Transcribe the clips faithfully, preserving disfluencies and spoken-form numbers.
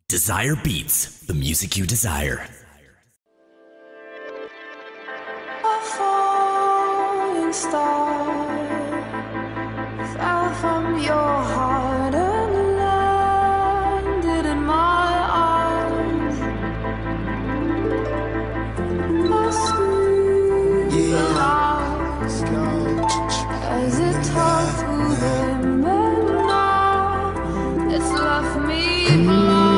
Desire Beats, the music you desire. A falling star fell from your heart and landed in my arms. My sleep lost as it tore through them, and now it's left me blind.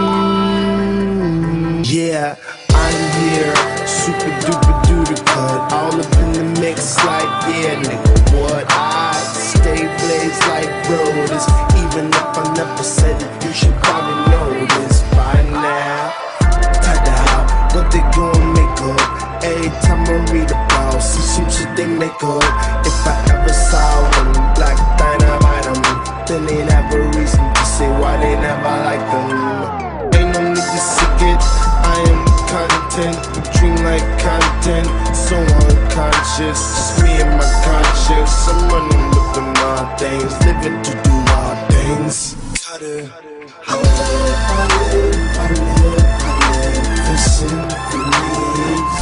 Yeah, I'm here, super duper duper cut, all up in the mix like, yeah, nigga, what? I stay blazed like brothers, even if I never said it, you should probably know this by now. Ta-da, what they gon' make up, every time I read about some, some shit they make up. If I ever saw them, black dynamite them, then they'd have a reason to say why they never like them. Ain't no need to seek it, I am content, we dream like content, so unconscious, just me and my conscience. I'm running with the my things, living to do my things. Cut it, I live, I live, I live, I live for symphonies.